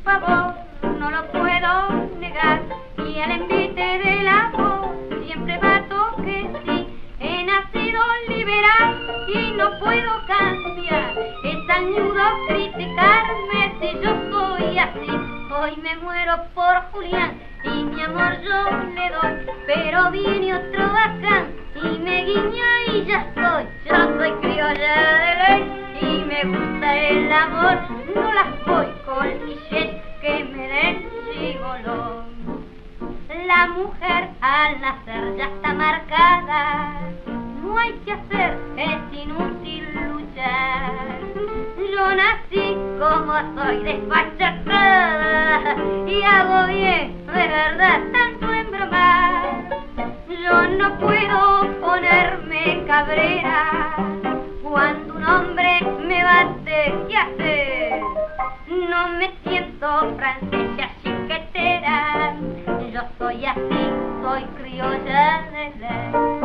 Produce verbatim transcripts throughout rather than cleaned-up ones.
favor, no lo puedo negar. Y al envite del amor siempre bato que sí. He nacido liberal y no puedo cambiar. Es tan nudo criticarme si yo soy así. Hoy me muero por Julián y mi amor yo le doy, pero viene otro bacán y me guiña y ya estoy. Yo soy criolla de ley y me gusta el amor, no las voy con clichés que me den gigoló. La mujer al nacer ya está marcada, no hay que hacer, es inútil luchar. Yo nací como soy desfachacada y hago bien, de verdad, tanto en bromar. Yo no puedo ponerme cabrera cuando un hombre me bate, ¿qué hacer? No me siento francesa chiquetera, yo soy así, soy criolla de ley.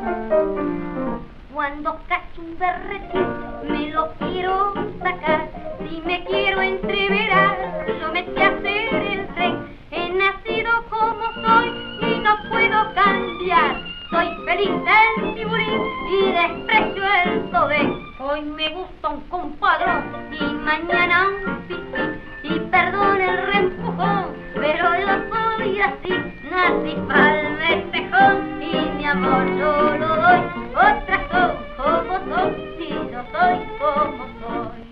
Cuando cacho un berretín me lo quiero sacar, si me quiero entreverar yo me sé hacer el tren. He nacido como soy y no puedo cambiar, soy feliz del tiburín y desprecio el tobé. Hoy me gusta un compadrón y mañana un pipí, y perdón el reempujón, pero yo soy así, nací pa'l mestejón y mi amor yo lo doy. Otras son como son y yo soy como soy.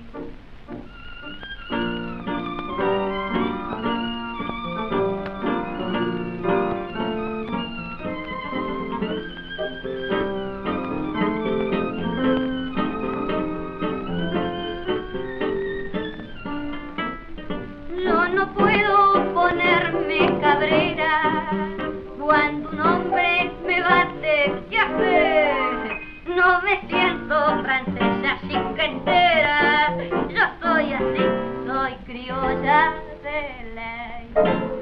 Yo no puedo ponerme cabrera cuando un hombre me bate, ¿qué hacer? No me siento francesa chiquetera, yo soy así, soy criolla de ley.